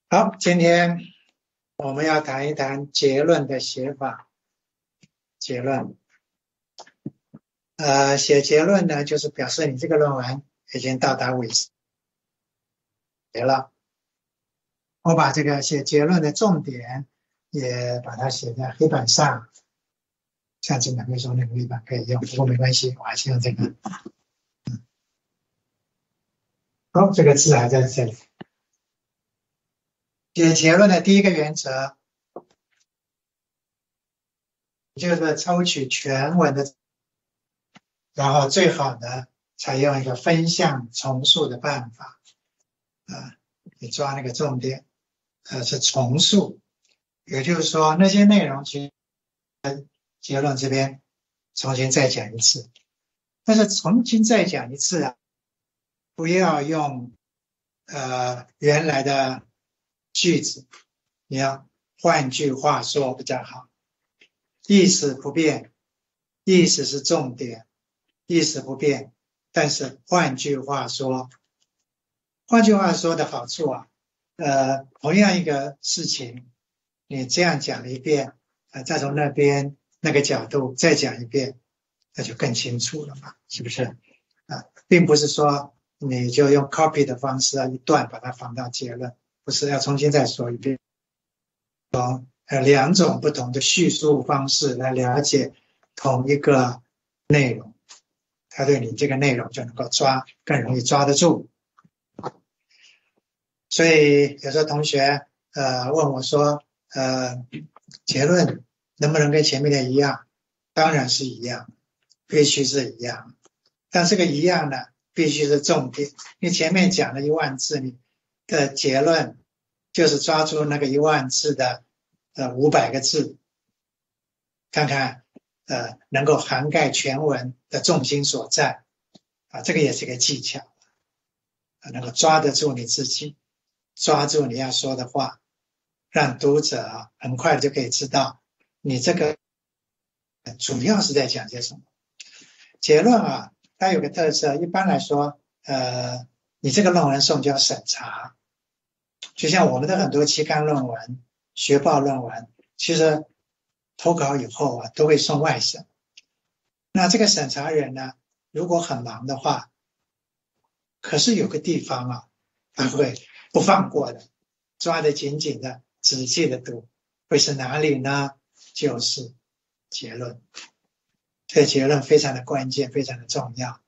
好，今天我们要谈一谈结论的写法。结论，写结论呢，就是表示你这个论文已经到达尾结了。我把这个写结论的重点也把它写在黑板上，下次两位说那个黑板可以用，不过没关系，我还是用这个。好，这个字还在这里。写结论的第一个原则就是抽取全文的，然后最好呢采用一个分项重述的办法。你抓那个重点，是重述，也就是说那些内容其实结论这边重新再讲一次，但是重新再讲一次啊，不要用原来的句子，你要换句话说比较好。意思不变，意思是重点，意思不变，但是换句话说。换句话说的好处啊，同样一个事情，你这样讲一遍，再从那边那个角度再讲一遍，那就更清楚了嘛，是不是？并不是说你就用 copy 的方式一段把它放到结论，不是，要重新再说一遍。两种不同的叙述方式来了解同一个内容，它对你这个内容就能够更容易抓得住。所以有时候同学问我说结论能不能跟前面的一样？当然是一样，必须是一样。但这个一样呢，必须是重点。因为前面讲了10000字，你的结论就是抓住那个10000字的500个字，看看能够涵盖全文的重心所在这个也是个技巧能够抓得住你自己，抓住你要说的话，让读者很快就可以知道你这个主要是在讲些什么。结论它有个特色，一般来说你这个论文送就要审查，就像我们的很多期刊论文、学报论文，其实投稿以后都会送外审。那这个审查人呢，如果很忙的话，可是有个地方他会不放过的，抓得紧紧的，仔细的读，会是哪里呢？就是结论。这个结论非常的关键，非常的重要。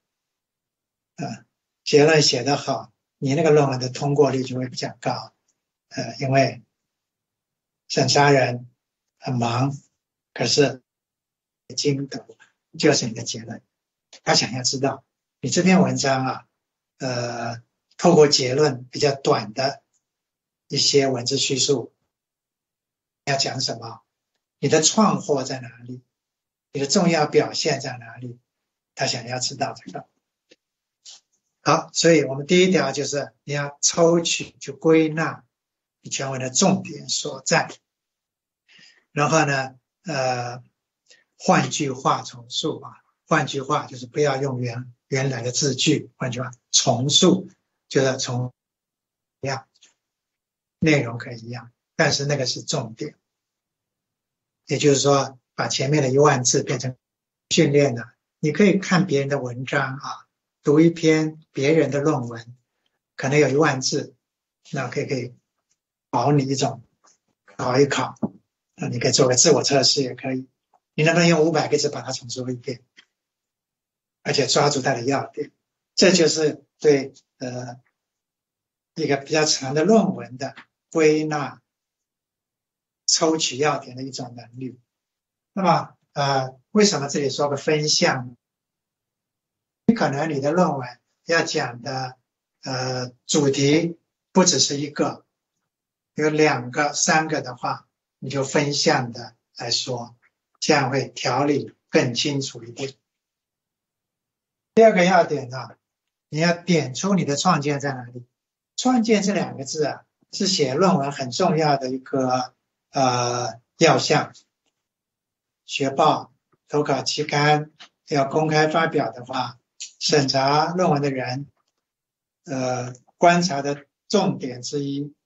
结论写得好，你那个论文的通过率就会比较高。因为审查人很忙，可是精读就是你的结论。他想要知道你这篇文章透过结论比较短的一些文字叙述要讲什么，你的创获在哪里，你的重要表现在哪里，他想要知道这个。好，所以我们第一条就是你要抽取去归纳你全文的重点所在，然后呢换句话重述换句话就是不要用原来的字句，换句话重述就是从一样，内容可以一样，但是那个是重点。也就是说把前面的10000字变成训练了。你可以看别人的文章读一篇别人的论文，可能有10000字，那可以考你一种，考一考，你可以做个自我测试也可以。你能不能用500个字把它重述一遍，而且抓住它的要点？这就是对一个比较长的论文的归纳、抽取要点的一种能力。那么为什么这里说个分项？你可能你的论文要讲的主题不只是一个，有2个、3个的话，你就分项的来说，这样会条理更清楚一点。第二个要点你要点出你的创建在哪里。创建这2个字是写论文很重要的一个要项。学报、投稿期刊要公开发表的话，审查论文的人观察的重点之一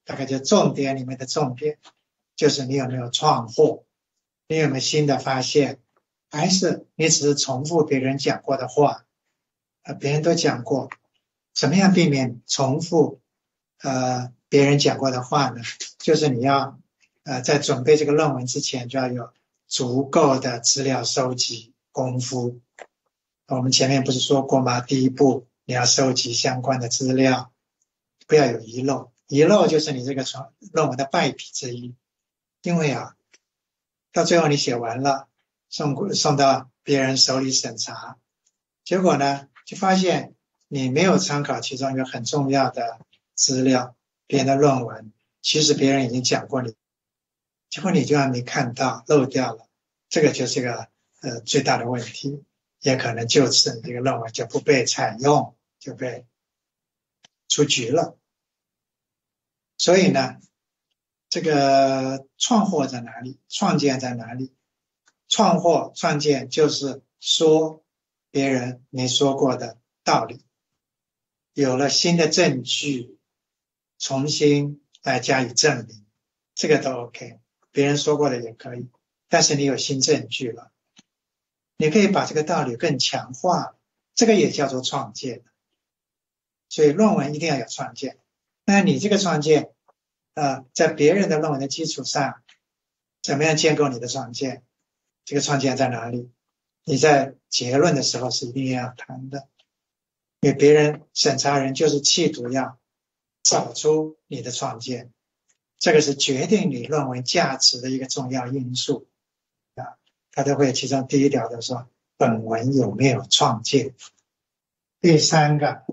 大概就重点里面的重点，就是你有没有创获，你有没有新的发现，还是你只是重复别人讲过的话，别人都讲过，怎么样避免重复别人讲过的话呢？就是你要在准备这个论文之前就要有足够的资料收集功夫。我们前面不是说过吗？第一步你要收集相关的资料，不要有遗漏，遗漏就是你这个论文的败笔之一。因为到最后你写完了，送到别人手里审查，结果呢就发现你没有参考其中一个很重要的资料，别人的论文，其实别人已经讲过你，结果你就还没看到，漏掉了，这个就是一个最大的问题，也可能就此你这个论文就不被采用，就被出局了。所以呢，这个创获在哪里？创建在哪里？创获创建就是说别人没说过的道理，有了新的证据，重新来加以证明，这个都 OK。别人说过的也可以，但是你有新证据了，你可以把这个道理更强化，这个也叫做创建。所以论文一定要有创建。那你这个创建在别人的论文的基础上，怎么样建构你的创建？这个创建在哪里？你在结论的时候是一定要谈的，因为别人审查人就是企图要找出你的创建，这个是决定你论文价值的一个重要因素他都会其中第一条就说本文有没有创建。第三个，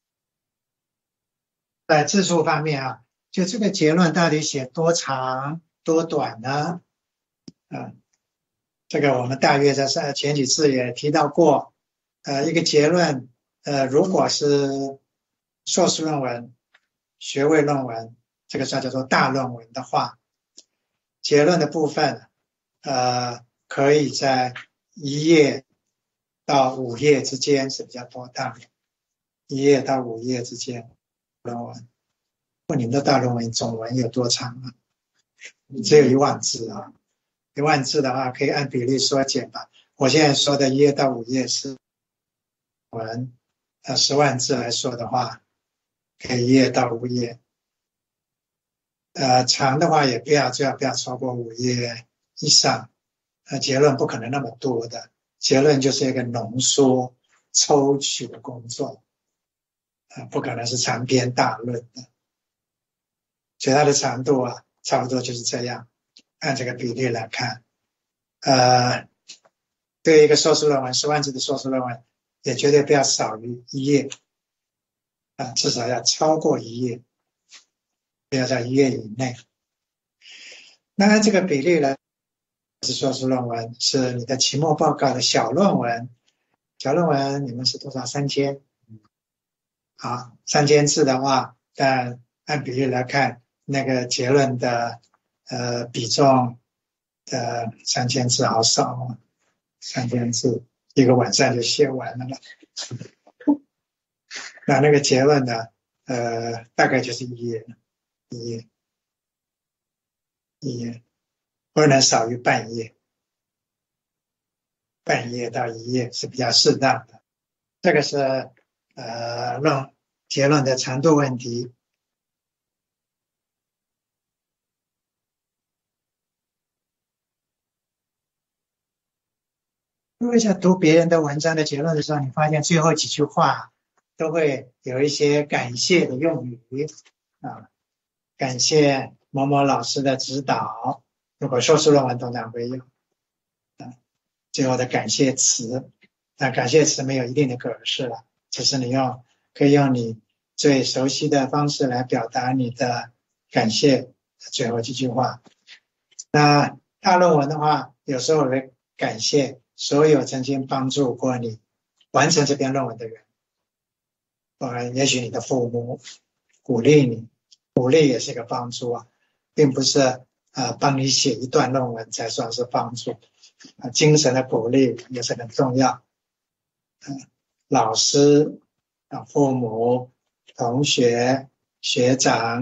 在字数方面就这个结论到底写多长多短呢？这个我们大约在前几次也提到过，一个结论，如果是硕士论文、学位论文，这个叫做大论文的话，结论的部分，可以在1页到5页之间是比较多大的，1页到5页之间论文。你们的大论文总文有多长啊？只有1万字1万字的话可以按比例缩减吧。我现在说的1页到5页是文，10万字来说的话，可以1页到5页。长的话也不要超过5页以上。结论不可能那么多的，结论就是一个浓缩、抽取的工作，不可能是长篇大论的。所以它的长度差不多就是这样，按这个比例来看。对一个硕士论文，10万字的硕士论文，也绝对不要少于1页，至少要超过1页，不要在1页以内。那按这个比例来，是硕士论文，是你的期末报告的小论文，小论文你们是多少？3000，好，3000字的话，但按比例来看，那个结论的比重的3000字好少，3000字1个晚上就写完了。那个结论呢，大概就是1页，不能少于半页，半页到1页是比较适当的。这个是结论的长度问题。因为在读别人的文章的结论的时候，你发现最后几句话都会有一些感谢的用语感谢某某老师的指导，如果硕士论文通常会有最后的感谢词。那感谢词没有一定的格式了，只是你可以用你最熟悉的方式来表达你的感谢最后几句话。那大论文的话，有时候会感谢所有曾经帮助过你完成这篇论文的人，也许你的父母鼓励你，鼓励也是一个帮助并不是帮你写一段论文才算是帮助，精神的鼓励也是很重要。老师父母、同学、学长、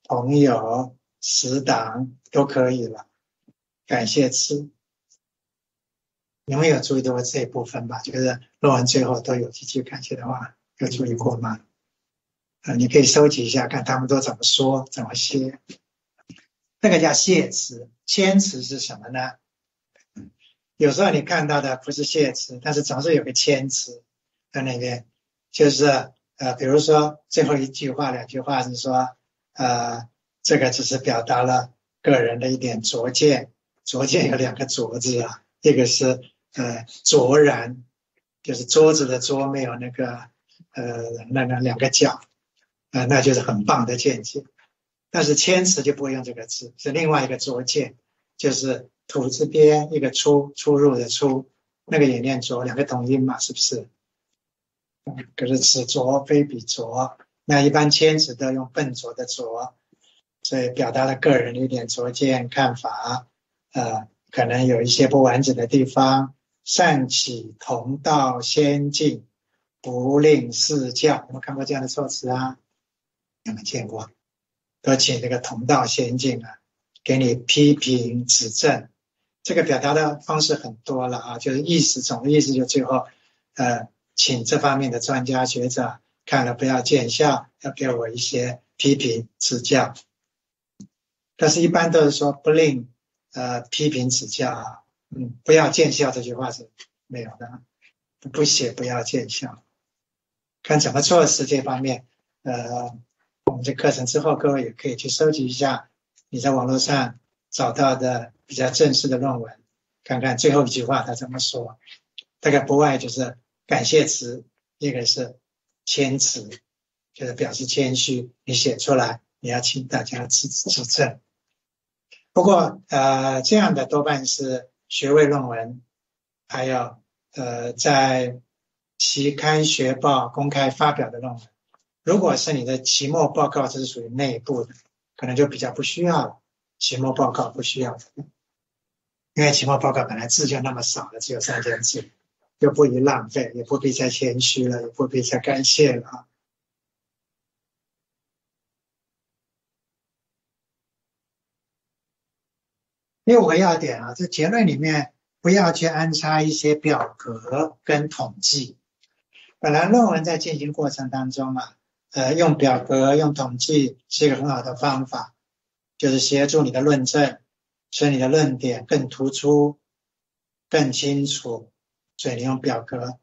朋友、死党都可以了。感谢词，你们有注意到这一部分吧？就是论文最后都有几句感谢的话，有注意过吗？你可以收集一下，看他们都怎么说，怎么写。那个叫谢词，谦词是什么呢？有时候你看到的不是谢词，但是总是有个谦词在那边，就是比如说最后一句话、2句话是说，这个只是表达了个人的一点拙见，拙见有2个拙字啊，一个是卓然，就是桌子的桌没有那个那2个角，那就是很棒的见解。但是谦词就不会用这个字，是另外一个拙见，就是土字边一个出入的出，那个也念拙，2个同音嘛，是不是？可是此拙非彼拙，那一般谦词都用笨拙的拙，所以表达了个人的一点拙见看法，可能有一些不完整的地方。善启同道先进，不令世教，有没有看过这样的措辞啊？有没有见过？都请这个同道先进啊，给你批评指正。这个表达的方式很多了啊，就是总的意思就最后请这方面的专家学者看了不要见笑，要给我一些批评指教。但是一般都是说不令批评指教啊，不要见笑这句话是没有的，不写不要见笑。看怎么措辞这方面，我们这课程之后，各位也可以去收集一下你在网络上找到的比较正式的论文，看看最后一句话他怎么说。大概不外就是感谢词，一个是谦词，就是表示谦虚，你写出来你要请大家指正。不过这样的多半是学位论文，还有在期刊学报公开发表的论文。如果是你的期末报告，这是属于内部的，可能就比较不需要了。期末报告不需要，因为期末报告本来字就那么少了，只有3000字，就不宜浪费，也不必再谦虚了，也不必再感谢了啊。6个要点啊，这结论里面不要去安插一些表格跟统计。本来论文在进行过程当中啊，用表格用统计是一个很好的方法，就是协助你的论证，使你的论点更突出更清楚，所以你用表格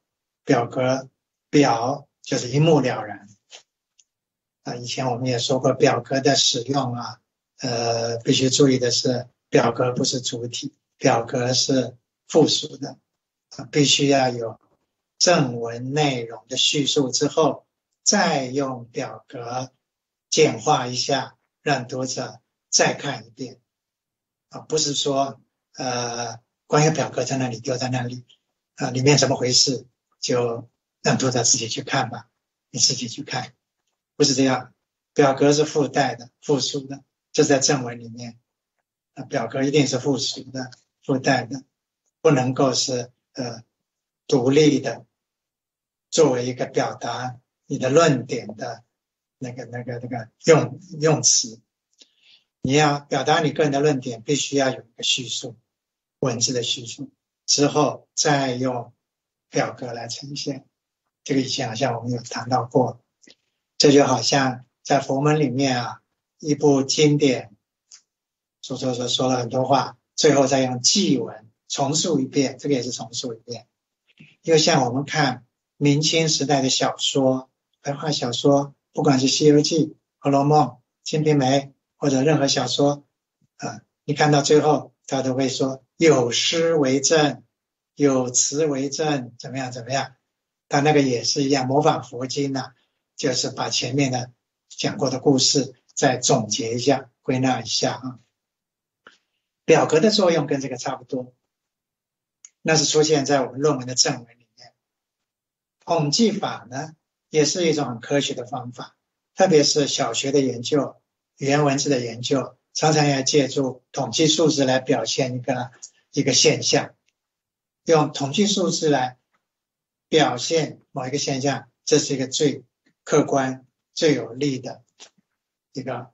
就是一目了然以前我们也说过表格的使用啊，必须注意的是表格不是主体，表格是附属的，必须要有正文内容的叙述之后，再用表格简化一下，让读者再看一遍不是说关于表格在那里丢在那里里面怎么回事就让读者自己去看吧，你自己去看，不是这样，表格是附带的附属的，这在正文里面表格一定是附属的附带的，不能够是独立的作为一个表达你的论点的那个用词。你要表达你个人的论点，必须要有一个叙述，文字的叙述，之后再用表格来呈现。这个以前好像我们有谈到过，这就好像在佛门里面啊，一部经典说了很多话，最后再用祭文重述一遍，这个也是重述一遍。因为像我们看明清时代的小说，白话小说，不管是《西游记》、《红楼梦》、《金瓶梅》或者任何小说你看到最后他都会说有诗为证，有词为证，怎么样怎么样。他那个也是一样，模仿佛经就是把前面的讲过的故事再总结一下，归纳一下表格的作用跟这个差不多，那是出现在我们论文的正文里面。统计法呢，也是一种很科学的方法，特别是小学的研究、语言文字的研究，常常要借助统计数字来表现一个现象，用统计数字来表现某一个现象，这是一个最客观、最有力的一个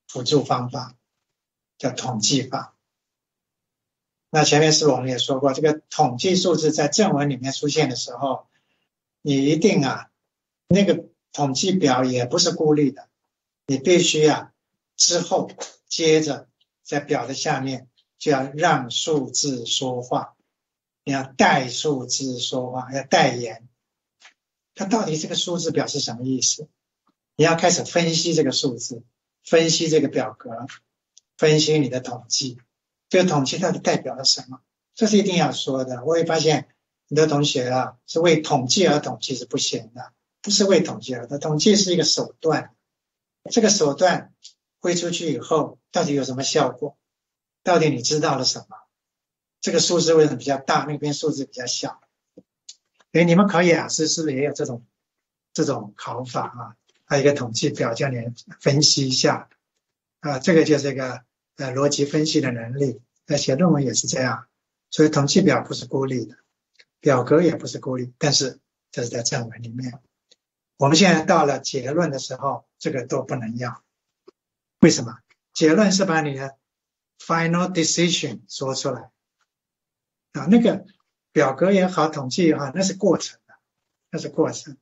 辅助方法，叫统计法。那前面是不是我们也说过，这个统计数字在正文里面出现的时候，你一定那个统计表也不是孤立的，你必须之后接着在表的下面就要让数字说话，你要带数字说话，要代言。它到底这个数字表示什么意思？你要开始分析这个数字，分析这个表格，分析你的统计，这个统计到底代表了什么？这是一定要说的。我也发现很多同学是为统计而统计是不行的，不是为统计而统计是一个手段，这个手段挥出去以后到底有什么效果？到底你知道了什么？这个数字为什么比较大，那边数字比较小？所以你们考雅思是不是也有这种考法还有一个统计表叫你分析一下这个就是一个逻辑分析的能力。写论文也是这样，所以统计表不是孤立的，表格也不是孤立，但是这是在正文里面。我们现在到了结论的时候，这个都不能要。为什么？结论是把你的 final decision 说出来那个表格也好，统计也好，那是过程那是过程。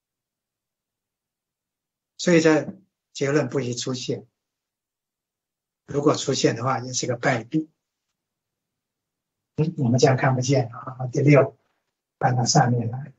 所以在结论不宜出现，如果出现的话也是个败笔。你们这样看不见第6搬到上面来。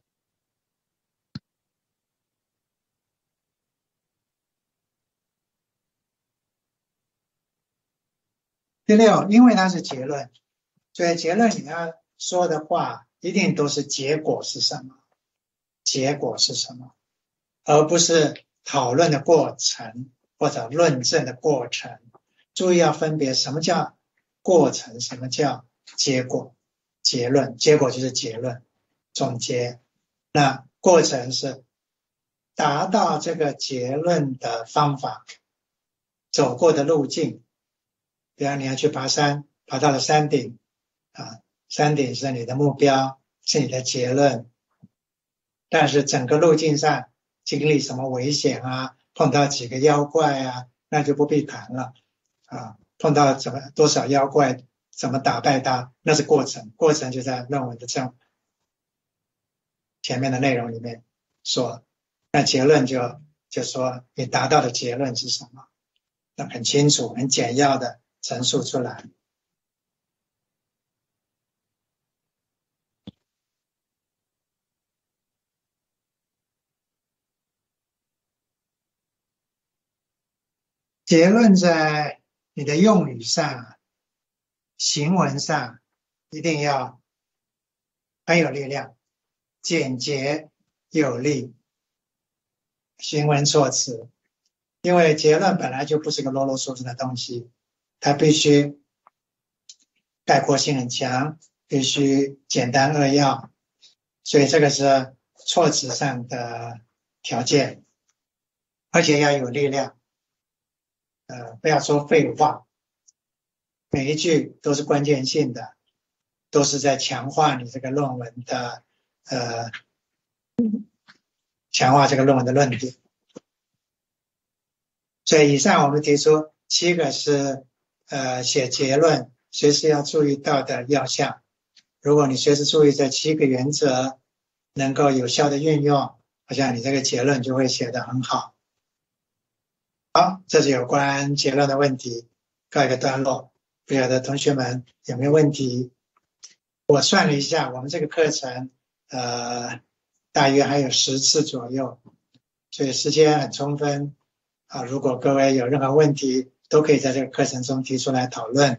第6，因为它是结论，所以结论你要说的话一定都是结果是什么，结果是什么，而不是讨论的过程或者论证的过程。注意要分别什么叫过程，什么叫结果。结论，结果就是结论总结，那过程是达到这个结论的方法，走过的路径。比方你要去爬山，爬到了山顶山顶是你的目标，是你的结论，但是整个路径上经历什么危险碰到几个妖怪那就不必谈了碰到多少妖怪，怎么打败它，那是过程，过程就在论文的前面的内容里面说。那结论就说你达到的结论是什么，那很清楚很简要的陈述出来。结论在你的用语上行文上一定要很有力量，简洁有力，行文措辞。因为结论本来就不是个啰啰嗦嗦的东西，它必须概括性很强，必须简单扼要，所以这个是措辞上的条件，而且要有力量不要说废话，每一句都是关键性的，都是在强化你这个论文的强化这个论文的论点。所以以上我们提出7个是写结论随时要注意到的要项。如果你随时注意这7个原则，能够有效的运用，好像你这个结论就会写得很好。好，这是有关结论的问题，告一个段落。不晓得同学们有没有问题？我算了一下，我们这个课程大约还有10次左右，所以时间很充分如果各位有任何问题，都可以在这个课程中提出来讨论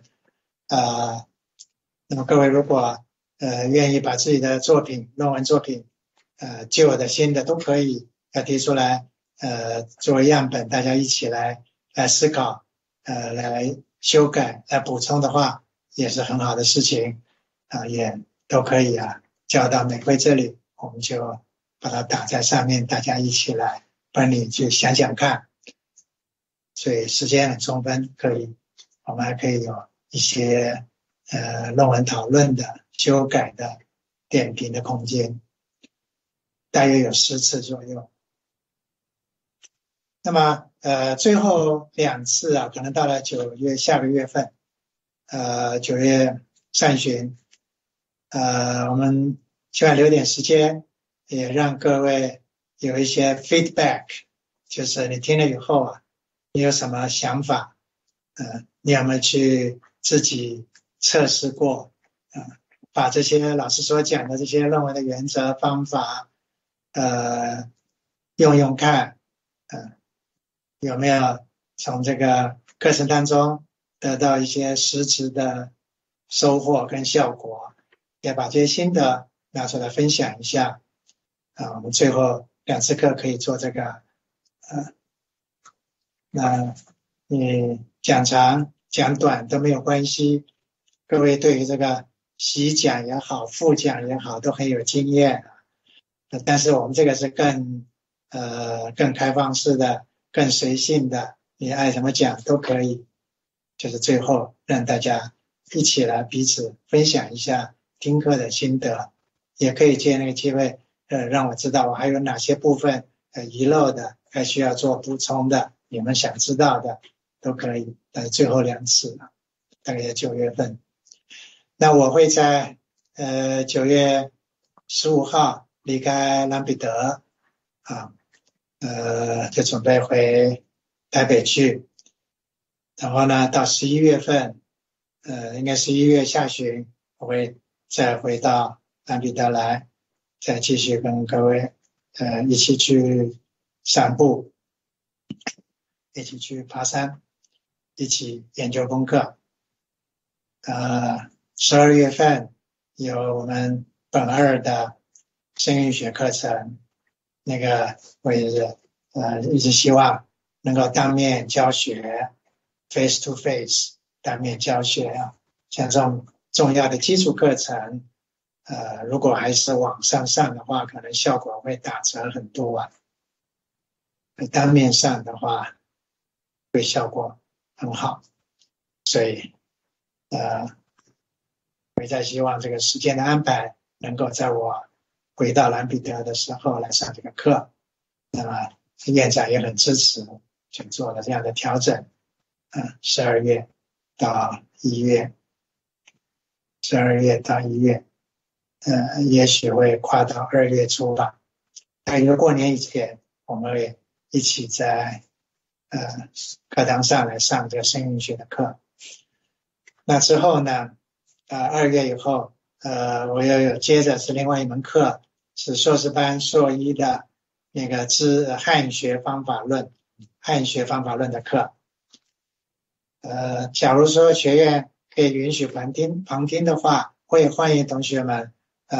那么各位如果愿意把自己的作品论文作品旧的新的都可以要提出来作为样本，大家一起来思考来修改来补充的话，也是很好的事情也都可以交到美辉这里，我们就把它打在上面，大家一起来帮你去想想看。所以时间很充分，我们还可以有一些论文讨论的修改的点评的空间，大约有10次左右。那么最后2次啊，可能到了9月下个月份，9月上旬，我们希望留点时间，也让各位有一些 feedback， 就是你听了以后啊，你有什么想法？你有没有去自己测试过？把这些老师所讲的这些论文的原则方法，用看，有没有从这个课程当中得到一些实质的收获跟效果？也把这些心得拿出来分享一下。我们最后2次课可以做这个，那你讲长讲短都没有关系。各位对于这个习讲也好，复讲也好，都很有经验。但是我们这个是更开放式的，更随性的，你爱怎么讲都可以。就是最后让大家一起来彼此分享一下听课的心得，也可以借那个机会，让我知道我还有哪些部分遗漏的，还需要做补充的，你们想知道的都可以。最后2次，大概在9月份。那我会在9月15号离开兰彼得就准备回台北去，然后呢到11月份，应该11月下旬，我会再回到兰彼得来，再继续跟各位一起去散步，一起去爬山，一起研究功课。12月份有我们本2的生命学课程，那个我也是一直希望能够当面教学 face to face 当面教学像这种重要的基础课程，如果还是网上上的话，可能效果会打折很多当面上的话会效果很好，所以我也在希望这个时间的安排能够在我回到兰彼得的时候来上这个课。那么院长也很支持，就做了这样的调整。12月到1月，12月到1月，也许会跨到2月初吧。在一个过年以前，我们会一起在课堂上来上这个生命学的课。那之后呢，2月以后，我又有接着是另外一门课，是硕士班硕一的那个汉学方法论的课。假如说学院可以允许旁听的话，我也欢迎同学们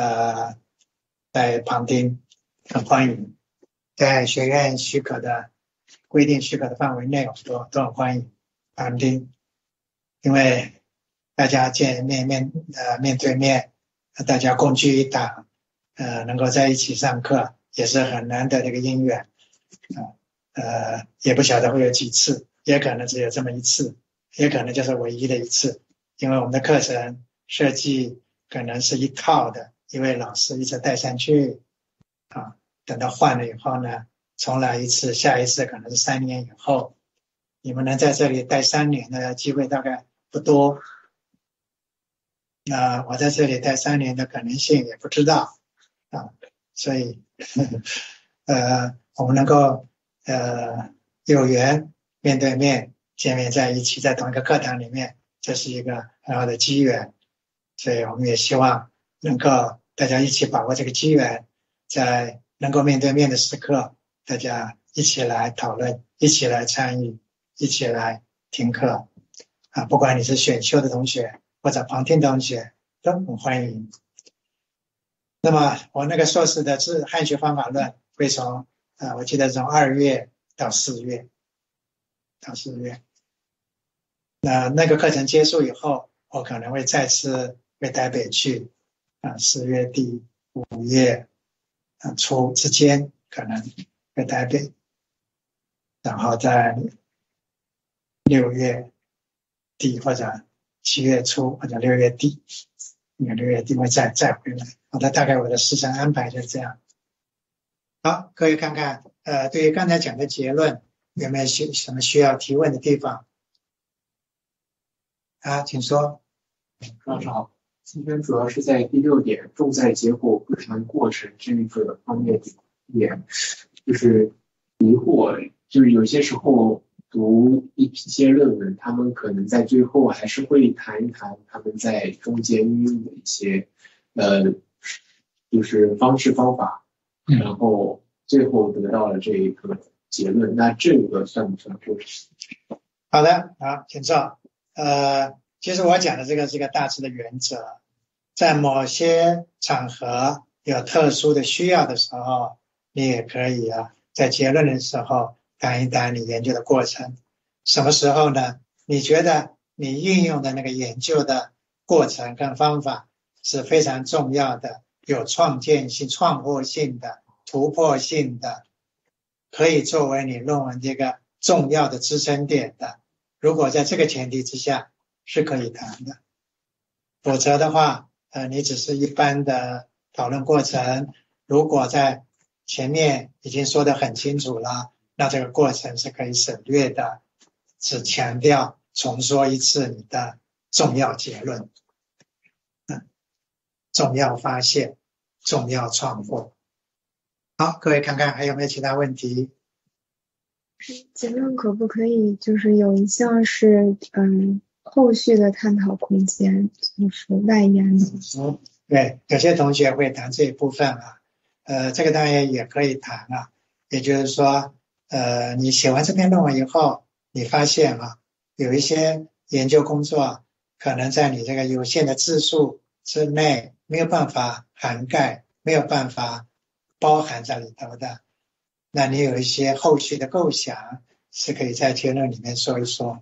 在旁听，很欢迎，在学院许可的规定许可的范围内，我们都很欢迎旁听，因为大家面对面，大家共聚一堂，能够在一起上课，也是很难得的一个因缘。也不晓得会有几次，也可能只有这么一次，也可能就是唯一的一次，因为我们的课程设计可能是一套的，一位老师一直带上去等到换了以后呢，重来一次，下一次可能是3年以后，你们能在这里待3年的机会大概不多。我在这里待3年的可能性也不知道所以我们能够有缘面对面见面在一起，在同一个课堂里面，这是一个很好的机缘，所以我们也希望能够大家一起把握这个机缘，在能够面对面的时刻，大家一起来讨论，一起来参与，一起来听课不管你是选修的同学或者旁听同学都很欢迎。那么我那个硕士的汉学方法论会从我记得从2月到4月，那个课程结束以后，我可能会再次回台北去4月底5月初之间可能回台北，然后在6月底或者7月初或者6月底，6月底会再回来。好的，大概我的时程安排就是这样。好，各位看看，对于刚才讲的结论， 有没有什么需要提问的地方？请说。 老师好，今天主要是在第6点重在结果不谈过程这个方面点，就是疑惑，就是有些时候读一些论文，他们可能在最后还是会谈一谈他们在中间运用的一些就是方式方法，然后最后得到了这一个结论，那这个算不算过程？ 好的，好，请坐。其实我讲的这个是一个大致的原则，在某些场合有特殊的需要的时候，你也可以在结论的时候谈一谈你研究的过程。什么时候呢？你觉得你运用的那个研究的过程跟方法是非常重要的，有创建性、创获性的、突破性的，可以作为你论文这个重要的支撑点的，如果在这个前提之下是可以谈的。否则的话你只是一般的讨论过程，如果在前面已经说得很清楚了，那这个过程是可以省略的，只强调重说一次你的重要结论，重要发现，重要创获。好，各位看看还有没有其他问题？ 结论可不可以就是有一项是后续的探讨空间，就是外延的？ 对，有些同学会谈这一部分这个当然也可以谈也就是说你写完这篇论文以后，你发现有一些研究工作可能在你这个有限的字数之内没有办法涵盖，没有办法包含在里头的，那你有一些后续的构想是可以在结论里面说一说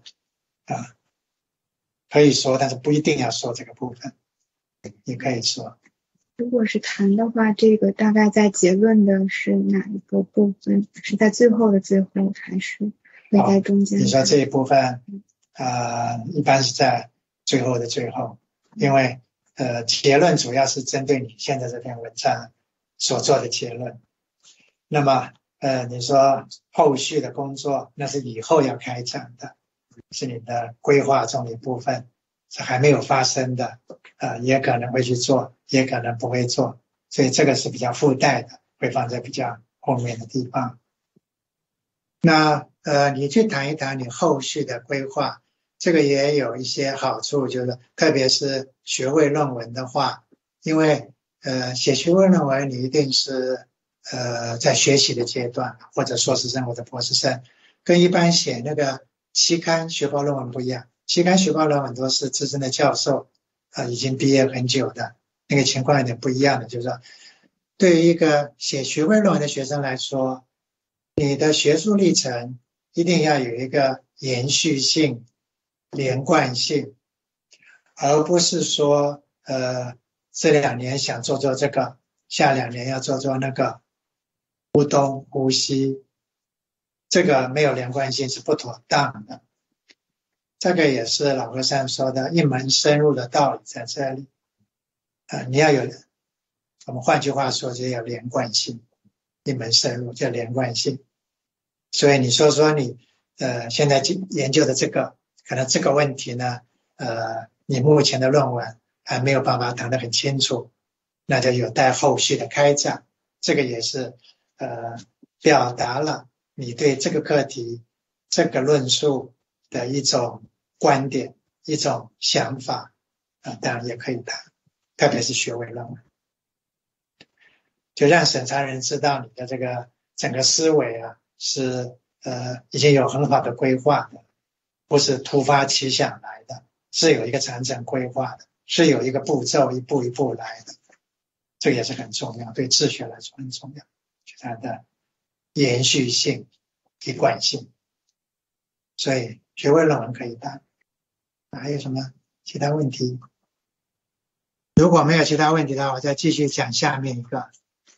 可以说，但是不一定要说这个部分，也可以说。 如果是谈的话，这个大概在结论的是哪一个部分？是在最后的最后，还是会在中间？ 你说这一部分一般是在最后的最后，因为结论主要是针对你现在这篇文章所做的结论。那么你说后续的工作，那是以后要开展的，是你的规划中的一部分，是还没有发生的也可能会去做，也可能不会做，所以这个是比较附带的，会放在比较后面的地方。那你去谈一谈你后续的规划，这个也有一些好处，就是特别是学位论文的话，因为写学位论文你一定是在学习的阶段，或者硕士生或者博士生，跟一般写那个期刊学报论文不一样。期刊学报论文都是资深的教授已经毕业很久的，那个情况有点不一样的，就是说对于一个写学位论文的学生来说，你的学术历程一定要有一个延续性、连贯性，而不是说这2年想做这个，下2年要做那个，忽东忽西，这个没有连贯性是不妥当的。这个也是老和尚说的一门深入的道理在这里你要有，我们换句话说就要连贯性，一门深入叫连贯性。所以你说你现在研究的这个，可能这个问题呢你目前的论文还没有办法谈得很清楚，那就有待后续的开展。这个也是表达了你对这个课题、这个论述的一种观点、一种想法当然也可以谈，特别是学位论文，就让审查人知道你的这个整个思维是已经有很好的规划的，不是突发奇想来的，是有一个长程规划的，是有一个步骤一步一步来的，这个也是很重要，对治学来说很重要，就它的延续性、一贯性。所以学位论文可以谈。还有什么其他问题？如果没有其他问题的话，我再继续讲下面一个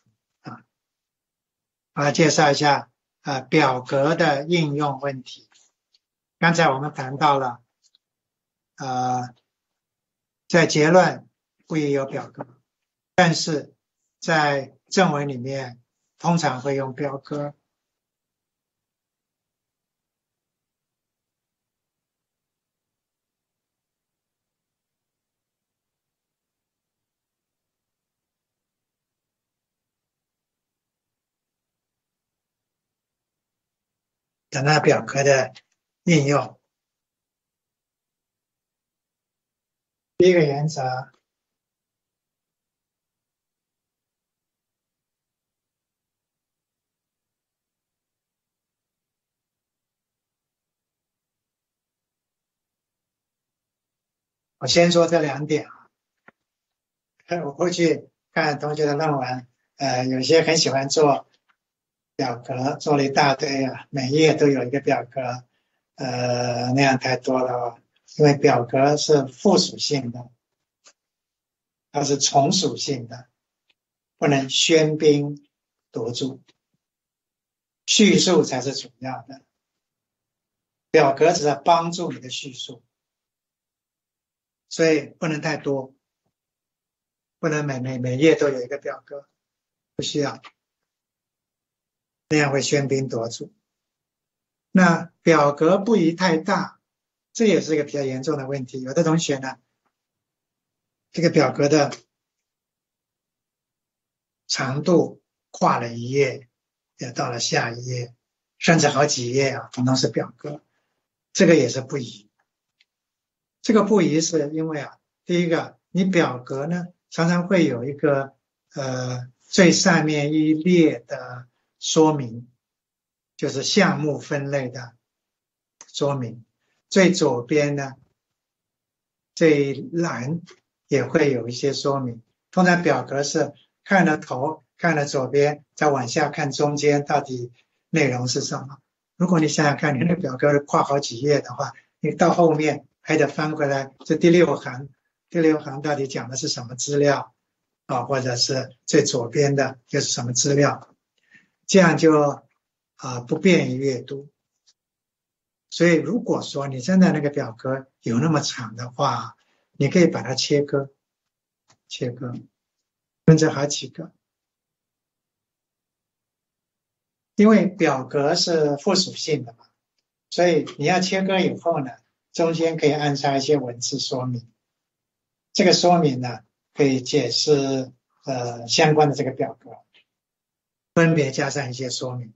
我来介绍一下表格的应用问题。刚才我们谈到了在结论不宜有表格，但是在正文里面通常会用表格。 的那表格的应用。第一个原则，我先说这2点啊。我过去看同学的论文，有些很喜欢做表格，做了一大堆啊，每页都有一个表格，那样太多了哦。因为表格是附属性的，它是从属性的，不能喧宾夺主，叙述才是主要的。表格只是帮助你的叙述，所以不能太多，不能每页都有一个表格，不需要，那样会喧宾夺主。那表格不宜太大，这也是一个比较严重的问题。有的同学呢，这个表格的长度跨了一页，也到了下一页，甚至好几页啊，统统是表格，这个也是不宜。这个不宜是因为啊，第一个，你表格呢常常会有一个最上面一列的说明，就是项目分类的说明，最左边呢这一栏也会有一些说明。通常表格是看了头，看了左边，再往下看中间到底内容是什么。如果你想想看，你那个表格跨好几页的话，你到后面还得翻回来，这第6行，第6行到底讲的是什么资料啊？或者是最左边的又是什么资料？这样就不便于阅读。所以如果说你真的那个表格有那么长的话，你可以把它切割，分成好几个。因为表格是附属性的嘛，所以你要切割以后呢，中间可以安插一些文字说明。这个说明呢，可以解释相关的这个表格，分别加上一些说明。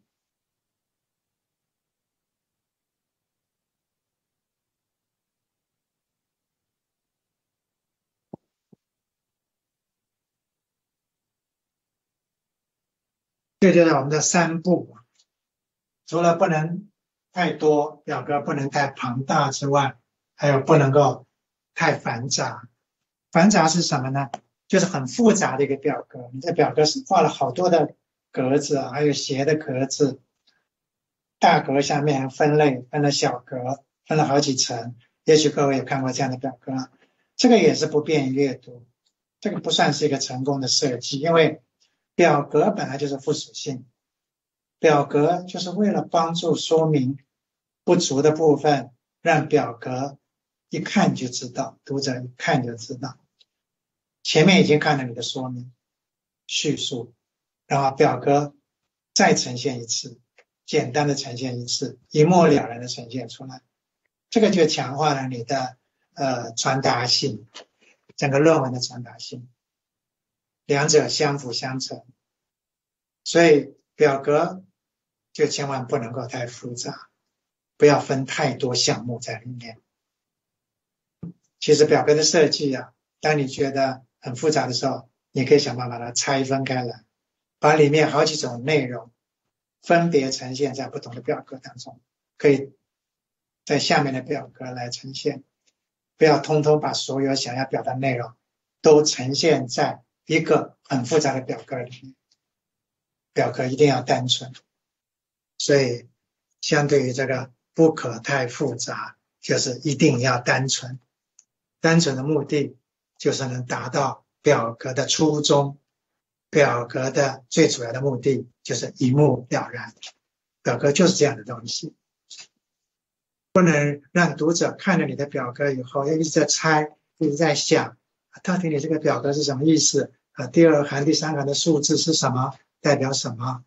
这就是我们的3步，除了不能太多，表格不能太庞大之外，还有不能够太繁杂。繁杂是什么呢？就是很复杂的一个表格，你这表格是画了好多的格子，还有斜的格子，大格下面还分类，分了小格，分了好几层。也许各位也看过这样的表格，这个也是不便于阅读，这个不算是一个成功的设计，因为表格本来就是附属性，表格就是为了帮助说明不足的部分，让表格一看就知道，读者一看就知道，前面已经看了你的说明叙述，然后表格再呈现一次，简单的呈现一次，一目了然的呈现出来，这个就强化了你的传达性，整个论文的传达性，两者相辅相成。所以表格就千万不能够太复杂，不要分太多项目在里面。其实表格的设计啊，当你觉得很复杂的时候，你可以想办法把它拆分开来，把里面好几种内容分别呈现在不同的表格当中，可以在下面的表格来呈现，不要通通把所有想要表达内容都呈现在一个很复杂的表格里面。表格一定要单纯，所以相对于这个不可太复杂，就是一定要单纯。单纯的目的就是能达到表格的初衷，表格的最主要的目的就是一目了然。表格就是这样的东西，不能让读者看了你的表格以后，要一直在猜，一直在想，到底你这个表格是什么意思？第2行、第3行的数字是什么？代表什么？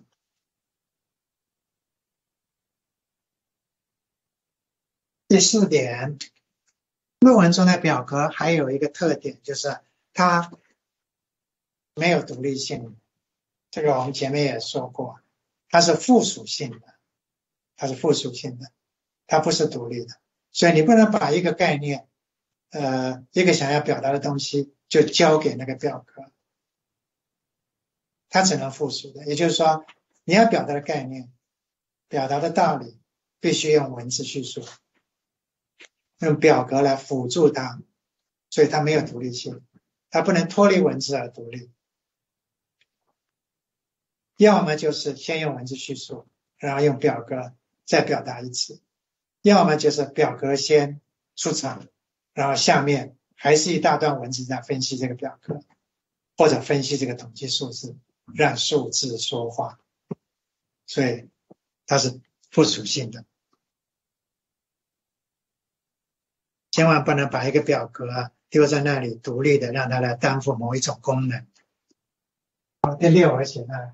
第4点，论文中的表格还有一个特点，就是它没有独立性。这个我们前面也说过，它是附属性的， 它是附属性的，它不是独立的。所以你不能把一个概念，一个想要表达的东西就交给那个表格，它只能附属的。也就是说，你要表达的概念、表达的道理，必须用文字叙述，用表格来辅助它，所以它没有独立性，它不能脱离文字而独立。要么就是先用文字叙述，然后用表格再表达一次，要么就是表格先出场，然后下面还是一大段文字在分析这个表格，或者分析这个统计数字，让数字说话。所以它是附属性的，千万不能把一个表格丢在那里独立的，让它来担负某一种功能。好，第6而且呢，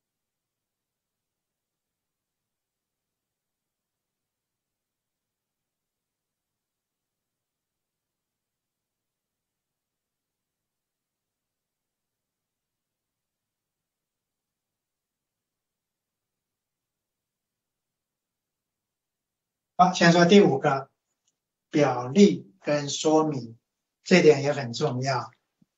好，先说第5个，表例跟说明，这点也很重要。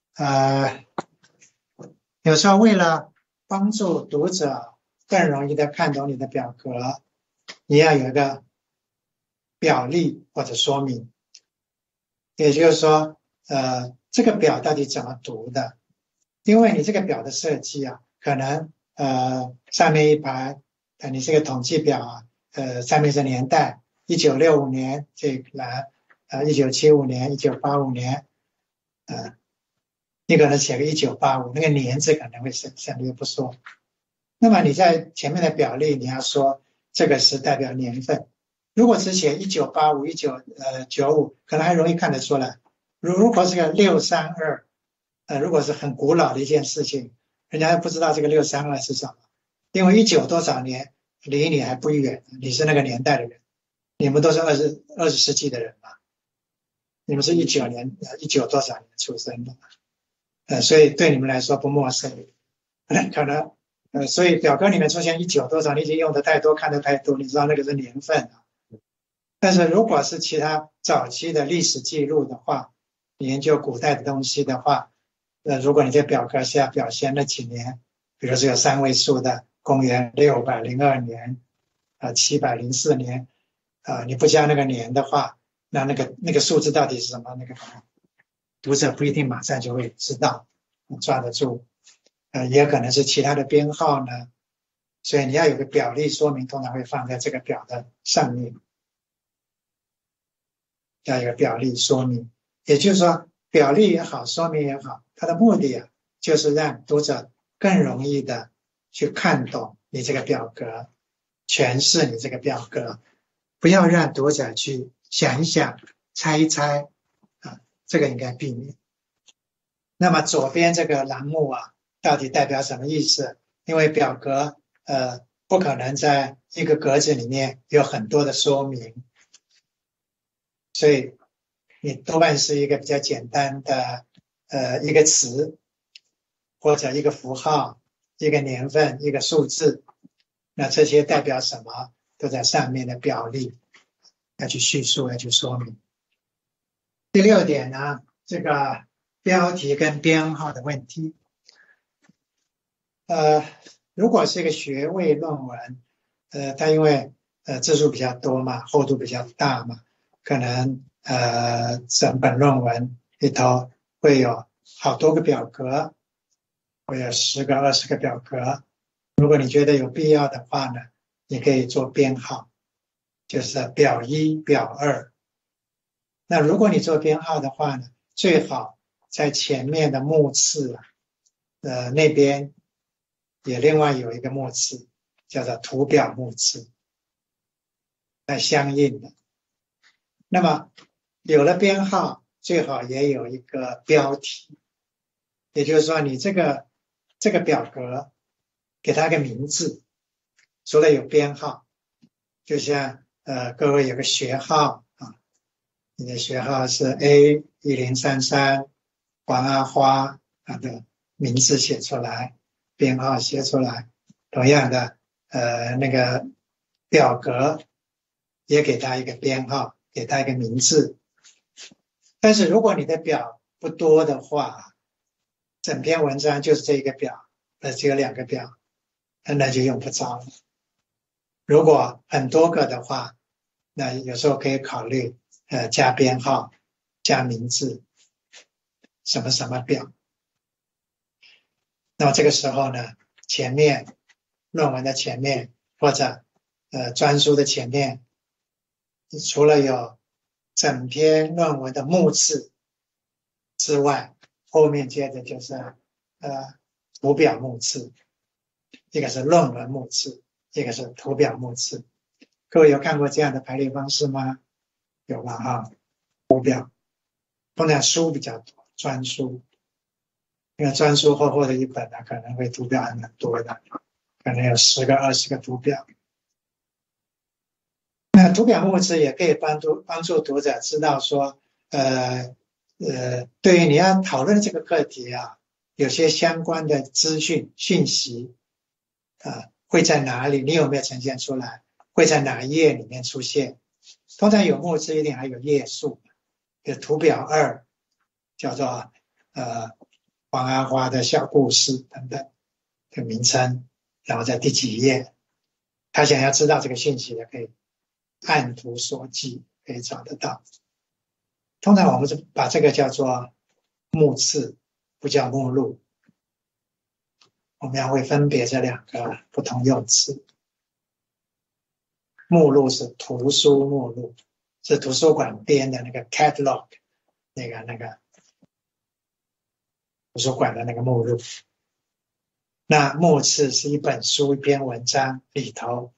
有时候为了帮助读者更容易的看懂你的表格，你要有一个表例或者说明。也就是说，这个表到底怎么读的？因为你这个表的设计啊，可能上面一排，你这个统计表啊，上面是年代，1965年这个栏，1975年、1985年，你可能写个1985，那个年字可能会省略不说。那么你在前面的表例，你要说这个是代表年份。如果只写1985、1995，可能还容易看得出来。如果是个632，如果是很古老的一件事情，人家不知道这个632是什么，因为19多少年离你还不远，你是那个年代的人，你们都是20世纪的人嘛，你们是19多少年出生的，所以对你们来说不陌生，可能所以表格里面出现19多少，你已经用的太多，看得太多，你知道那个是年份啊。但是如果是其他早期的历史记录的话，你研究古代的东西的话，如果你在表格下表现那几年，比如说有3位数的，公元602年，704年，你不加那个年的话，那个数字到底是什么？那个读者不一定马上就会知道，抓得住，也可能是其他的编号呢，所以你要有个表例说明，通常会放在这个表的上面。要有个表例说明，也就是说表例也好，说明也好，它的目的就是让读者更容易的去看懂你这个表格，诠释你这个表格，不要让读者去想一想、猜一猜这个应该避免。那么左边这个栏目到底代表什么意思？因为表格不可能在一个格子里面有很多的说明。所以你多半是一个比较简单的一个词或者一个符号，一个年份，一个数字，那这些代表什么都在上面的表例要去叙述，要去说明。第6点呢，这个标题跟编号的问题。如果是一个学位论文，它因为字数比较多嘛，厚度比较大嘛，可能整本论文里头会有好多个表格，会有10个、20个表格。如果你觉得有必要的话呢，你可以做编号，就是表1、表2。那如果你做编号的话呢，最好在前面的目次那边也另外有一个目次，叫做图表目次，那相应的。那么有了编号，最好也有一个标题，也就是说你这个表格给它个名字，除了有编号，就像各位有个学号你的学号是 A1033 黄阿花的名字写出来，编号写出来。同样的那个表格也给它一个编号，给它一个名字。但是如果你的表不多的话，整篇文章就是这一个表，只有2个表，那就用不着了。如果很多个的话，那有时候可以考虑加编号、加名字，什么什么表。那么这个时候呢，前面论文的前面或者专书的前面，除了有整篇论文的目次之外，后面接着就是图表目次，一个是论文目次，一个是图表目次。各位有看过这样的排列方式吗？有吧哈？图表通常书比较多，专书，因为专书厚厚的一本呢，可能会图表还蛮多的，可能有10个、20个图表。那图表目次也可以帮助读者知道说，对于你要讨论这个课题啊，有些相关的资讯讯息会在哪里？你有没有呈现出来？会在哪一页里面出现？通常有目次一定还有页数，比如图表2叫做黄阿花的小故事等等的名称，然后在第几页，他想要知道这个信息的可以按图索骥，可以找得到。通常我们是把这个叫做目次，不叫目录。我们要会分别这2个不同用词。目录是图书目录，是图书馆编的那个 catalog， 那个图书馆的那个目录。那目次是一本书一篇文章里头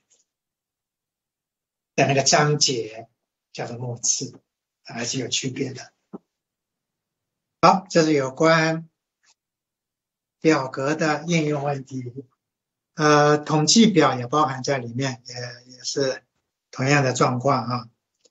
的那个章节，叫做目次，还是有区别的。好，这是有关表格的应用问题。统计表也包含在里面，也是同样的状况啊。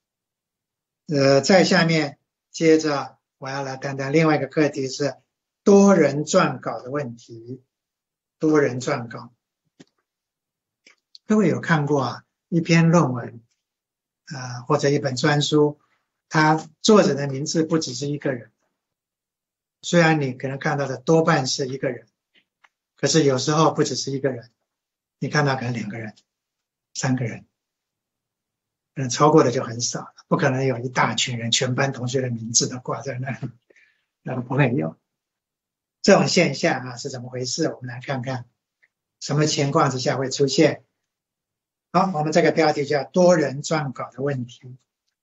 在下面接着我要来谈谈另外一个课题，是多人撰稿的问题。多人撰稿，各位有看过一篇论文或者一本专书，它作者的名字不只是一个人，虽然你可能看到的多半是一个人，可是有时候不只是一个人，你看到可能2个人、3个人，超过的就很少了，不可能有一大群人全班同学的名字都挂在那里，那不会有。这种现象是怎么回事？我们来看看什么情况之下会出现。好，我们这个标题叫多人撰稿的问题。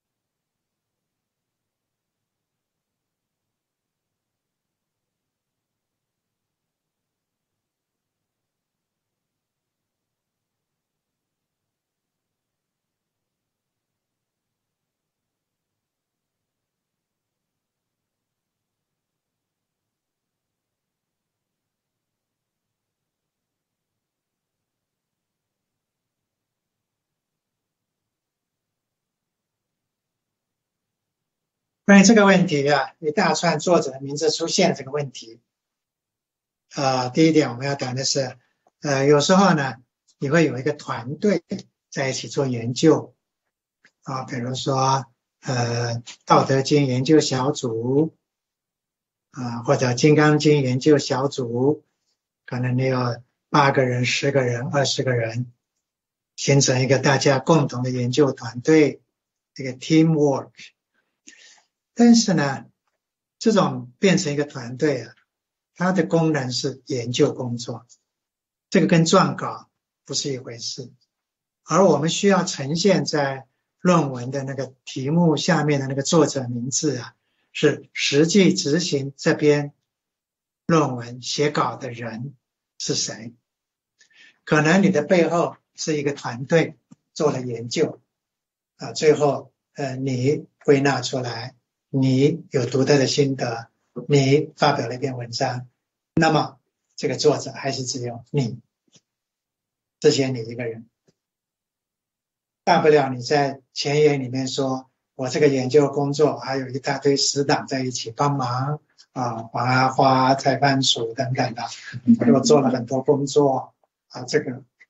关于这个问题一大串作者的名字出现这个问题，第一点我们要谈的是，有时候呢，你会有一个团队在一起做研究比如说道德经研究小组或者金刚经研究小组，可能你有8个人、10个人、20个人，形成一个大家共同的研究团队，这个 teamwork。但是呢，这种变成一个团队它的功能是研究工作，这个跟撰稿不是一回事。而我们需要呈现在论文的那个题目下面的那个作者名字是实际执行这篇论文写稿的人是谁。可能你的背后是一个团队做了研究最后你归纳出来，你有独特的心得，你发表了一篇文章，那么这个作者还是只有你，只写你一个人。大不了你在前言里面说，我这个研究工作还有一大堆死党在一起帮忙黄阿花、菜番薯等等的，我做了很多工作这个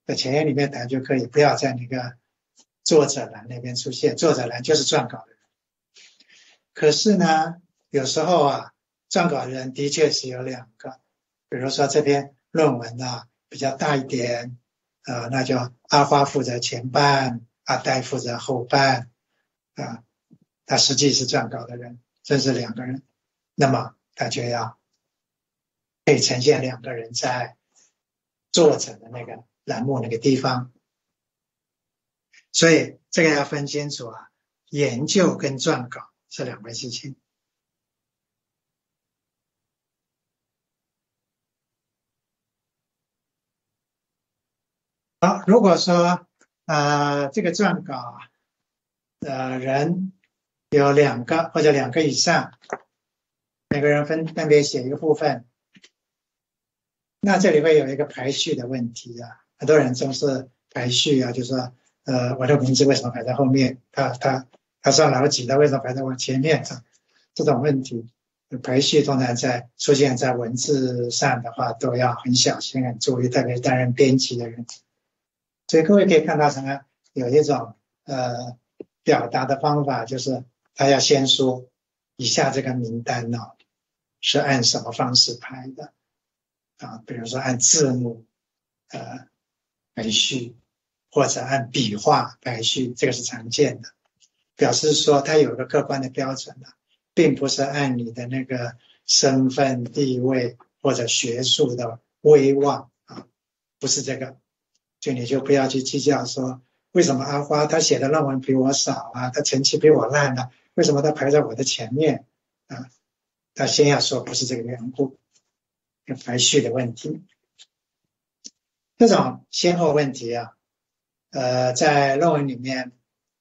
在前言里面谈就可以不要在那个作者栏那边出现，作者栏就是撰稿的人。可是呢，有时候啊，撰稿人的确是有两个，比如说这篇论文啊比较大一点，那就阿花负责前半，阿呆负责后半，他实际是撰稿的人，这是两个人，那么他就要可以呈现两个人在作者的那个栏目那个地方，所以这个要分清楚啊，研究跟撰稿是两回事情。好，如果说这个撰稿人有两个或者两个以上，每个人分别写一个部分，那这里会有一个排序的问题啊。很多人重视排序啊，就是说我的名字为什么排在后面？他上老几的为什么排在我前面？这种问题排序通常出现在文字上的话，都要很小心很注意，特别是担任编辑的人。所以各位可以看到什么？有一种表达的方法，就是他要先说以下这个名单呢，是按什么方式排的比如说按字母排序，或者按笔画排序，这个是常见的，表示说它有一个客观的标准的，并不是按你的那个身份地位或者学术的威望不是这个，就你就不要去计较说为什么阿花他写的论文比我少啊，他成绩比我烂啊，为什么他排在我的前面他先要说不是这个缘故，有排序的问题。这种先后问题在论文里面，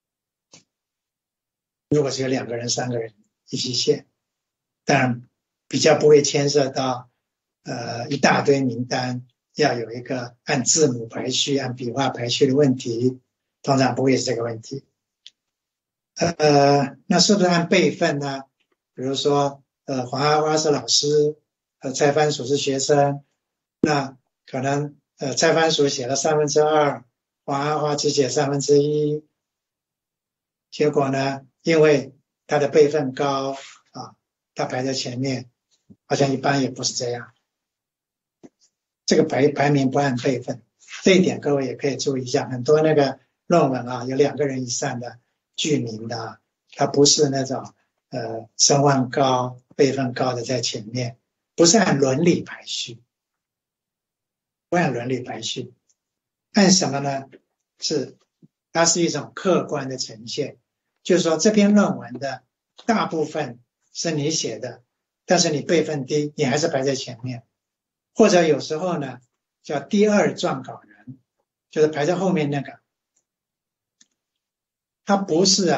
如果是有2个人、3个人一起写，但比较不会牵涉到一大堆名单，要有一个按字母排序、按笔画排序的问题，通常不会是这个问题。那是不是按辈分呢？比如说黄阿花是老师，蔡番薯是学生，那可能蔡番薯写了2/3，黄阿花只写1/3，结果呢，因为他的辈分高他排在前面，好像一般也不是这样。这个排名不按辈分，这一点各位也可以注意一下。很多那个论文有2个人以上的句名的，它不是那种声望高、辈分高的在前面，不是按伦理排序，不按伦理排序，按什么呢？它是一种客观的呈现，就是说这篇论文的大部分是你写的，但是你辈分低，你还是排在前面。或者有时候呢，叫第2撰稿人，就是排在后面那个，他不是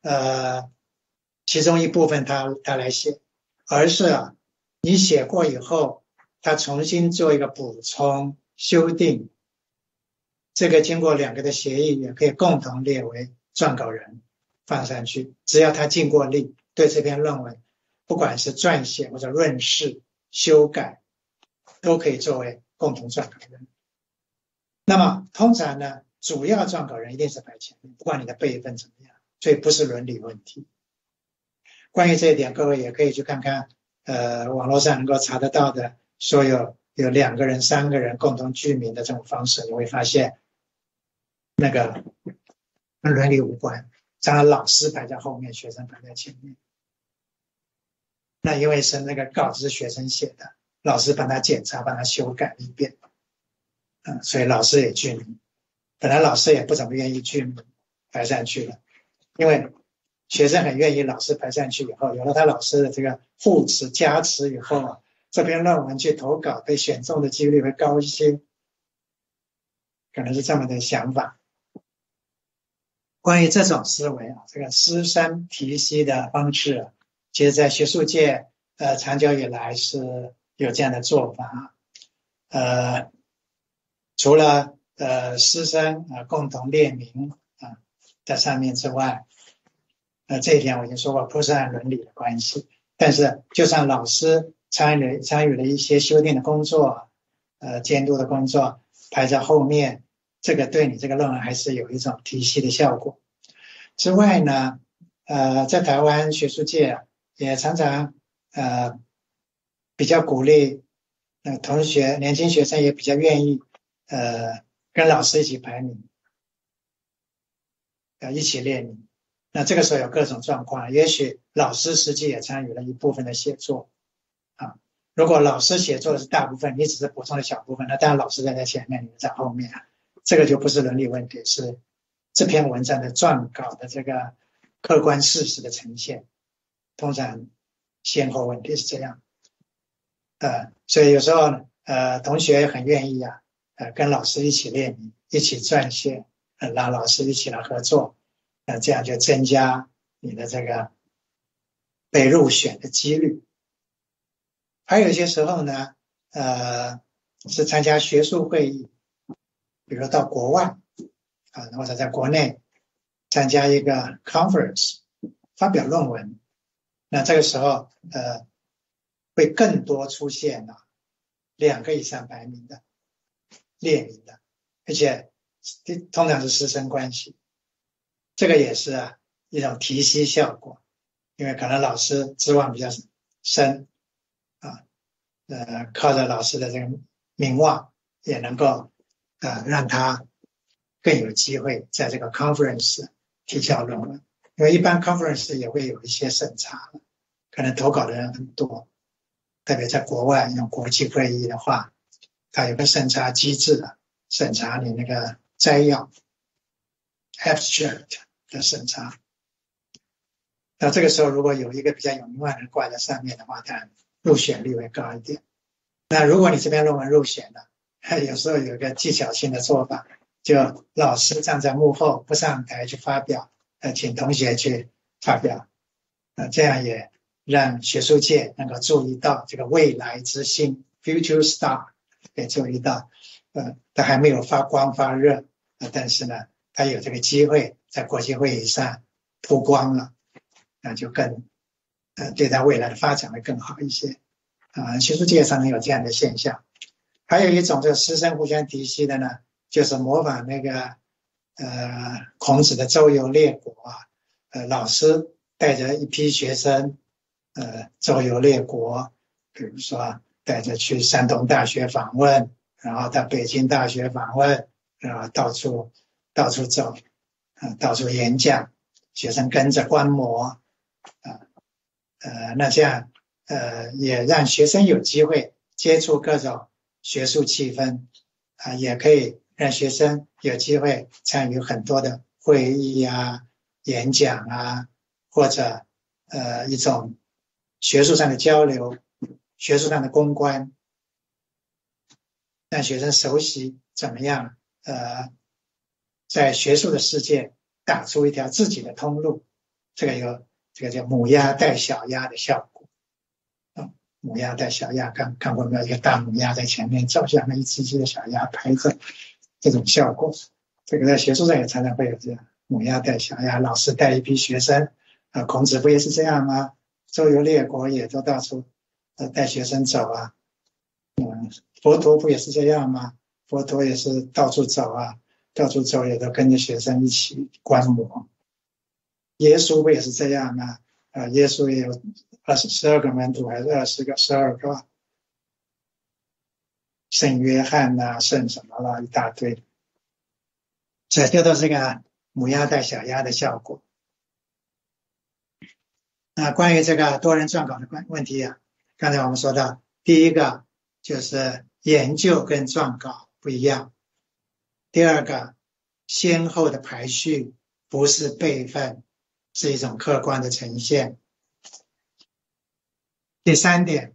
其中一部分他来写，而是你写过以后，他重新做一个补充修订，这个经过2个的协议也可以共同列为撰稿人放上去，只要他尽过力，对这篇论文不管是撰写或者论释、修改，都可以作为共同撰稿人。那么通常呢，主要撰稿人一定是排前面，不管你的辈分怎么样，所以不是伦理问题。关于这一点，各位也可以去看看网络上能够查得到的所有2个人、3个人共同句名的这种方式，你会发现那个跟伦理无关。当然老师排在后面，学生排在前面，那因为是那个稿子是学生写的，老师帮他检查，帮他修改一遍所以老师也句名。本来老师也不怎么愿意句名排上去了，因为学生很愿意老师排上去以后，有了他老师的这个护持加持以后这篇论文去投稿被选中的几率会高一些，可能是这么的想法。关于这种思维这个师生提携的方式其实在学术界长久以来是有这样的做法除了师生共同列名在上面之外，这一点我已经说过，不是按伦理的关系。但是就算老师参与了一些修订的工作监督的工作排在后面， 这个对你这个论文还是有一种提息的效果。之外呢，在台湾学术界也常常比较鼓励同学年轻学生也比较愿意跟老师一起排名，一起列名。那这个时候有各种状况，也许老师实际也参与了一部分的写作啊。如果老师写作的是大部分，你只是补充了小部分，那当然老师在前面，你在后面，这个就不是伦理问题，是这篇文章的撰稿的这个客观事实的呈现，通常先后问题是这样。所以有时候同学很愿意跟老师一起列名，一起撰写，让老师一起来合作，这样就增加你的这个被入选的几率。还有一些时候呢，是参加学术会议，比如到国外或者在国内参加一个 conference 发表论文，那这个时候会更多出现2个以上排名的列名的，而且通常是师生关系，这个也是一种提息效果，因为可能老师资望比较深靠着老师的这个名望也能够让他更有机会在这个 conference 提交论文，因为一般 conference 也会有一些审查，可能投稿的人很多，特别在国外用国际会议的话，它有个审查机制审查你那个摘要 abstract 的审查。那这个时候如果有一个比较有名望的人挂在上面的话，当然入选率会高一点。那如果你这篇论文入选了，有时候有一个技巧性的做法，就老师站在幕后不上台去发表，请同学去发表，这样也让学术界能够注意到这个未来之星 future star， 也注意到他还没有发光发热，但是呢他有这个机会在国际会议上曝光了，那就更对他未来的发展会更好一些学术界上有这样的现象。还有一种就是师生互相提携的呢，就是模仿那个孔子的周游列国老师带着一批学生周游列国，比如说带着去山东大学访问，然后到北京大学访问，然后到处走到处演讲，学生跟着观摩那这样也让学生有机会接触各种学术气氛也可以让学生有机会参与很多的会议演讲或者一种学术上的交流，学术上的公关，让学生熟悉怎么样在学术的世界打出一条自己的通路，这个叫母鸭带小鸭的效果母鸭带小鸭，看过没有？一个大母鸭在前面走向那一只只的小鸭排着，这种效果，这个在学术上也常常会有这样，母鸭带小鸭，老师带一批学生孔子不也是这样吗？周游列国也都到处带学生走佛陀不也是这样吗？佛陀也是到处走到处走也都跟着学生一起观摩。耶稣不也是这样吗？耶稣也有12个门徒还是20个12个，圣约翰圣什么了一大堆，这都是个母鸭带小鸭的效果。那关于这个多人撰稿的问题刚才我们说到，第一个就是研究跟撰稿不一样，第二个先后的排序不是辈分，是一种客观的呈现。第三点，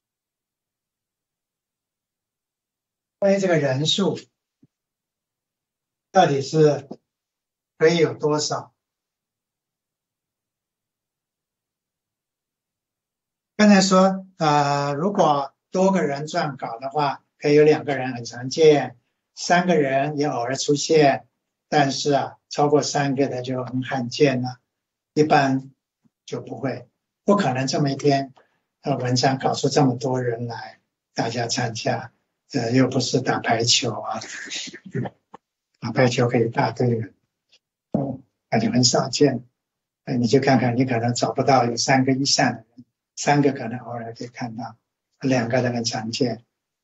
关于这个人数到底是可以有多少？刚才说如果多个人撰稿的话，可以有2个人很常见，3个人也偶尔出现，但是超过3个的就很罕见了，一般就不可能这么一篇文章搞出这么多人来大家参加，又不是打排球打排球可以一大堆人，那就很少见。你就看看，你可能找不到有3个以上的人，3个可能偶尔可以看到，2个人很常见。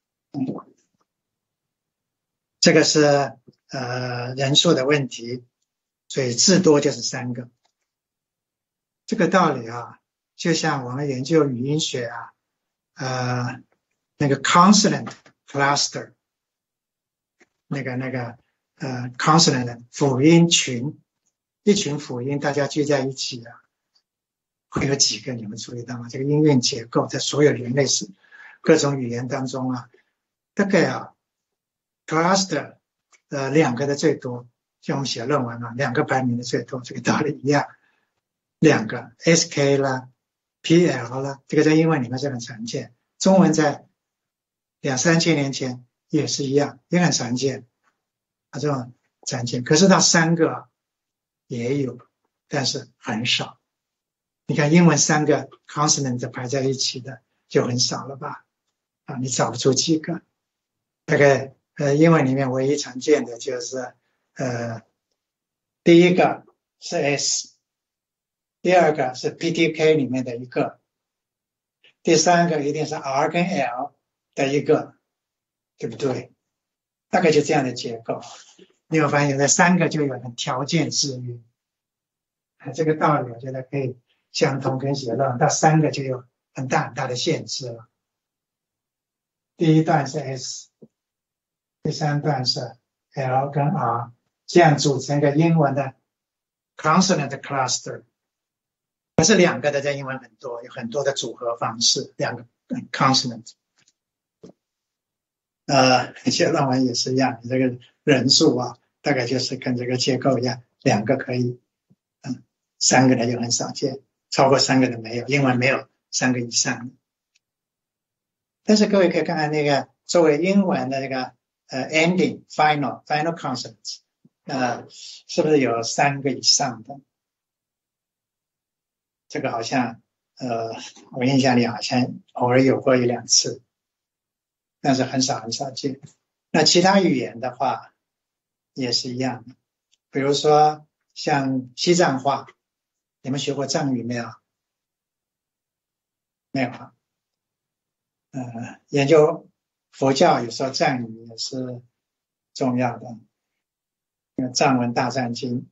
这个是人数的问题，所以至多就是3个。这个道理啊，就像我们研究语音学啊，那个 consonant cluster， 那个consonant 辅音群，一群辅音大家聚在一起啊，会有几个？你们注意到吗？这个音韵结构在所有人类史各种语言当中啊，大概cluster 2个的最多，像我们写论文啊，2个排名的最多，这个道理一样，2个 SK 啦 PL 啦，这个在英文里面是很常见，中文在2-3千年前也是一样，也很常见，这种常见。可是到3个也有，但是很少。你看英文3个 consonant 排在一起的就很少了吧？你找不出几个。大概英文里面唯一常见的就是第一个是 S， 第二个是 PTK 里面的一个，第3个一定是 R 跟 L 的一个，对不对？大概就这样的结构。你有发现这3个就有很条件制约，这个道理我觉得可以相同跟写论，到3个就有很大很大的限制了。第一段是 S， 第3段是 L 跟 R， 这样组成一个英文的 consonant cluster。可是2个的在英文很多，有很多的组合方式，2个 consonant。写论文也是一样，你这个人数大概就是跟这个结构一样，2个可以，3个的就很少见，超过3个的没有，英文没有3个以上的。但是各位可以看看那个作为英文的那个ending final consonants， 是不是有3个以上的？这个好像我印象里好像偶尔有过1-2次，但是很少见。那其他语言的话也是一样的，比如说像西藏话，你们学过藏语没有？没有啊。研究佛教有时候藏语也是重要的，藏文大藏经，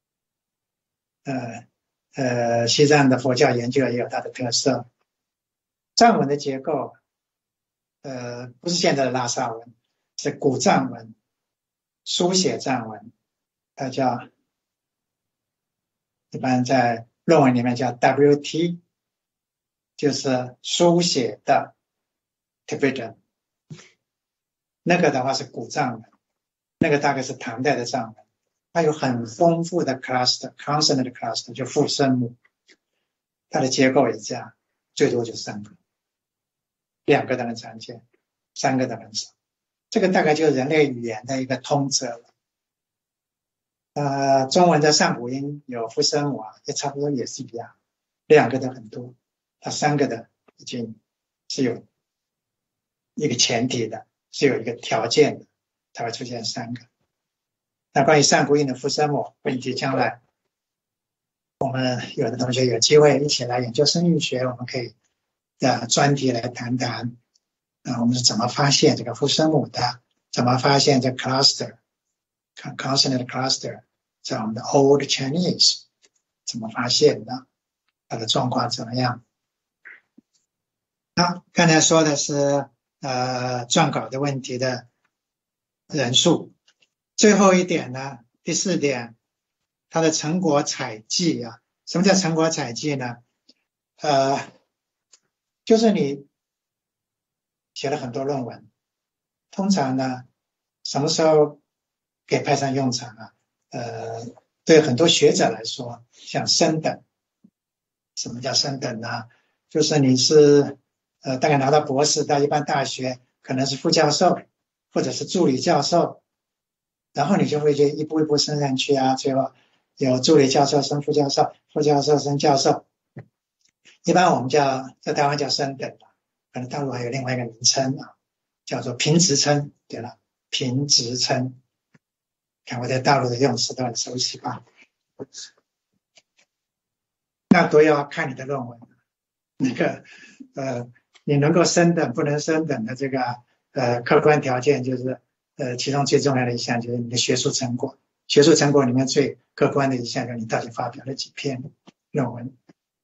西藏的佛教研究也有它的特色。藏文的结构不是现在的拉萨文，是古藏文，书写藏文，它叫一般在论文里面叫 WT， 就是书写的 Tibetan。 那个的话是古藏文，那个大概是唐代的藏文，它有很丰富的 cluster consonant cluster， 就复声母，它的结构也这样，最多就3个，2个的很常见，3个的很少。这个大概就是人类语言的一个通则了。中文的上古音有复声母也差不多也是一样，2个的很多，它3个的已经是有一个前提的，是有一个条件的，才会出现3个。那关于上古音的复声母问题，将来我们有的同学有机会一起来研究声韵学，我们可以专题来谈谈我们是怎么发现这个复声母的，怎么发现这 cluster consonant cluster 在我们的 Old Chinese 怎么发现的，它的状况怎么样。好，刚才说的是撰稿的问题的人数。最后一点呢，第4点，它的成果采集什么叫成果采集呢？就是你写了很多论文，通常呢什么时候给派上用场对很多学者来说，像升等。什么叫升等呢？就是你是大概拿到博士，到一般大学可能是副教授或者是助理教授，然后你就会一步一步升上去最后有助理教授升副教授，副教授升教授。一般我们在台湾叫升等，可能大陆还有另外一个名称叫做评职称。对了，评职称。 看我在大陆的用词都很熟悉吧？那都要看你的论文。那个你能够升等不能升等的这个客观条件，就是其中最重要的一项就是你的学术成果。学术成果里面最客观的一项就是你到底发表了几篇论文。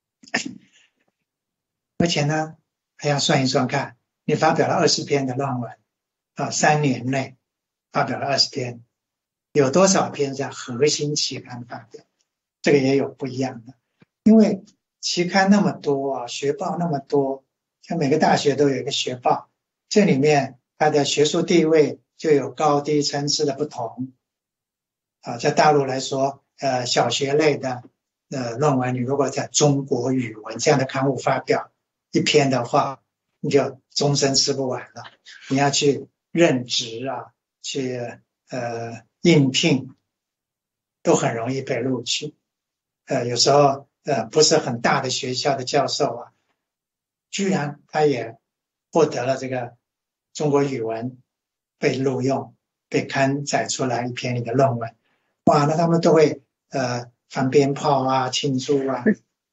而且呢，还要算一算看，你发表了20篇的论文3年内发表了20篇，有多少篇在核心期刊发表？这个也有不一样的，因为期刊那么多啊，学报那么多，像每个大学都有一个学报，这里面它的学术地位就有高低层次的不同。在大陆来说，小学类的论文，你如果在中国语文这样的刊物发表一篇的话，你就终身吃不完了。你要去任职啊，去应聘，都很容易被录取。有时候不是很大的学校的教授啊，居然他也获得了这个中国语文被录用，被刊载出来一篇你的论文。哇，那他们都会放鞭炮啊，庆祝啊，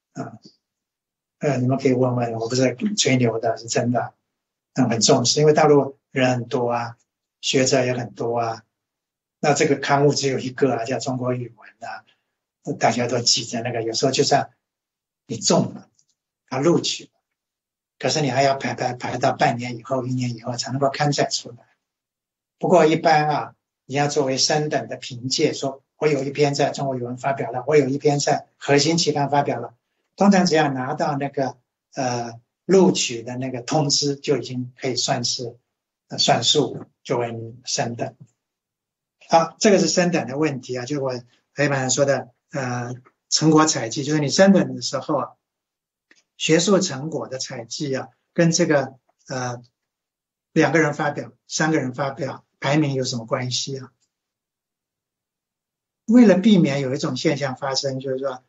你们可以问问，我不是吹牛的，是真的，很重视，因为大陆人很多啊，学者也很多啊，那这个刊物只有一个啊，叫中国语文啊，大家都记着那个，有时候就算你中了，他录取了，可是你还要排到半年以后、1年以后才能够刊载出来。不过一般啊，你要作为升等的凭借，说我有一篇在中国语文发表了，我有一篇在核心期刊发表了，通常只要拿到那个录取的那个通知，就已经可以算是算数作为你升等。好，这个是升等的问题啊，就我黑板上说的成果采集，就是你升等的时候啊，学术成果的采集啊，跟这个2个人发表、3个人发表排名有什么关系啊？为了避免有一种现象发生，就是说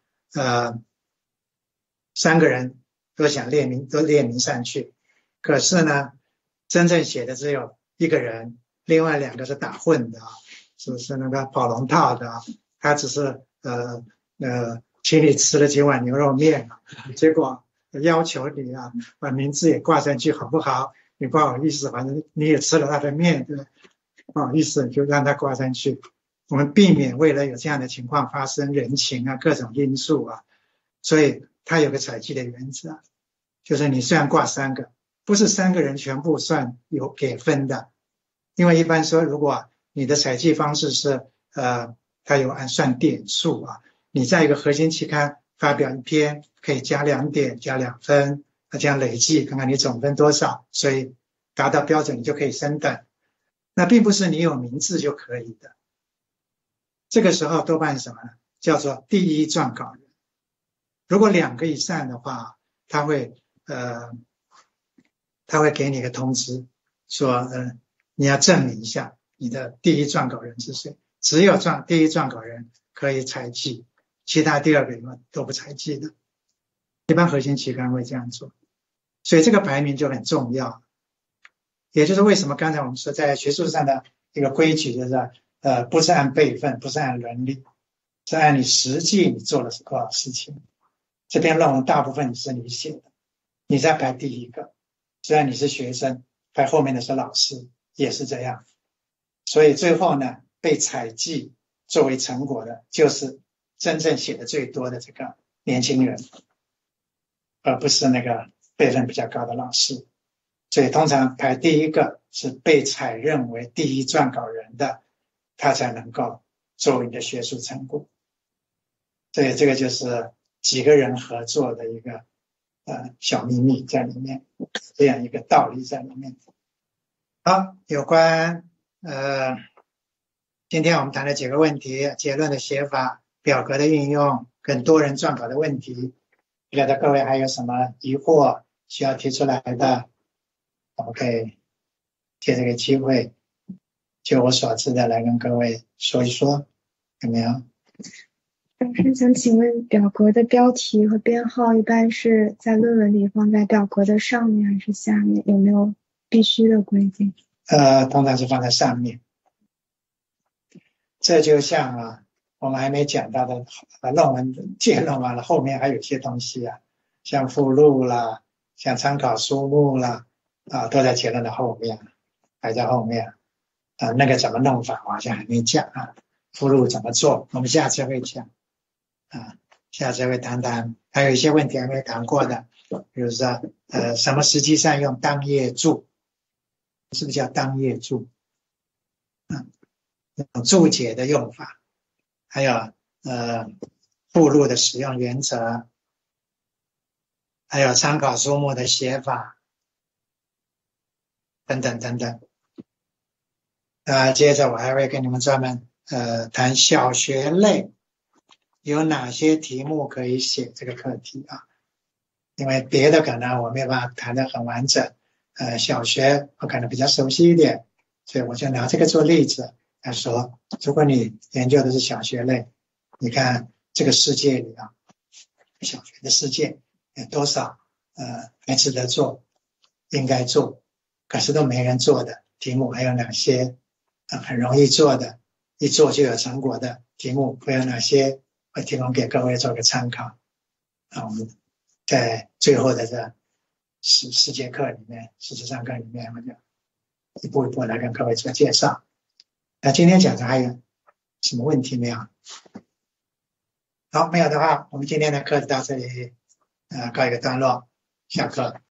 3个人都想列名上去，可是呢，真正写的只有1个人，另外2个是打混的啊，是那个跑龙套的啊，他只是请你吃了几碗牛肉面啊，结果要求你啊把名字也挂上去好不好？你不好意思，反正你也吃了他的面，对吧？不好意思，就让他挂上去。我们避免为了有这样的情况发生，人情啊各种因素啊，所以它有个采集的原则啊，就是你虽然挂3个，不是3个人全部算有给分的，因为一般说如果你的采集方式是它有按算点数啊，你在一个核心期刊发表一篇可以加2点加2分，这样累计看看你总分多少，所以达到标准你就可以升等。那并不是你有名字就可以的，这个时候多半是什么呢？叫做第一撰稿人。如果2个以上的话，他会给你一个通知，说你要证明一下你的第一撰稿人是谁。只有第一撰稿人可以采集，其他第2个人都不采集的。一般核心期刊会这样做，所以这个排名就很重要。也就是为什么刚才我们说在学术上的一个规矩，就是不是按辈分，不是按伦理，是按你实际你做了多少事情。这篇论文大部分是你写的，你在排第1个，虽然你是学生，排后面的是老师，也是这样。所以最后呢，被采集作为成果的，就是真正写的最多的这个年轻人，而不是那个辈分比较高的老师。所以通常排第1个是被采认为第一撰稿人的，他才能够作为你的学术成果。所以这个就是几个人合作的一个小秘密在里面，这样一个道理在里面。好，有关今天我们谈了几个问题：结论的写法、表格的运用跟多人撰稿的问题。不晓得各位还有什么疑惑需要提出来的，我们可以借这个机会就我所知的来跟各位说一说，有没有？ 老师想请问，表格的标题和编号一般是在论文里放在表格的上面还是下面？有没有必须的规定？ 通常是放在上面。 这就像我们还没讲到的论文结论完了，后面还有一些东西像附录啦，像参考书目啦，都在结论的后面，排在后面。那个怎么弄法我好像还没讲附录怎么做，我们下次会讲下次会谈谈，还有一些问题还没谈过的，比如说什么实际上用当页注，是不是叫当页注？注解的用法，还有附录的使用原则，还有参考书目的写法，等等等等。接着我还会跟你们专门谈小学类有哪些题目可以写这个课题因为别的可能我没有办法谈得很完整，小学我可能比较熟悉一点，所以我就拿这个做例子来说，如果你研究的是小学类，你看这个世界里小学的世界有多少还值得做，应该做，可是都没人做的题目还有哪些很容易做的，一做就有成果的题目会有哪些，会提供给各位做个参考我们在最后的这10节课里面，10堂课里面，我就一步一步来跟各位做介绍。那今天讲的还有什么问题没有？好，没有的话，我们今天的课到这里告一个段落，下课。